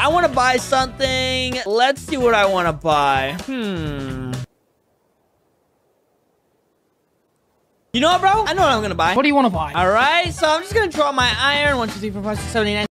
I want to buy something. Let's see what I want to buy. You know what, bro? I know what I'm gonna buy. What do you want to buy? All right, so I'm just gonna draw my iron. 1, 2, 3, 4, 5, 6, 7, 8, 9.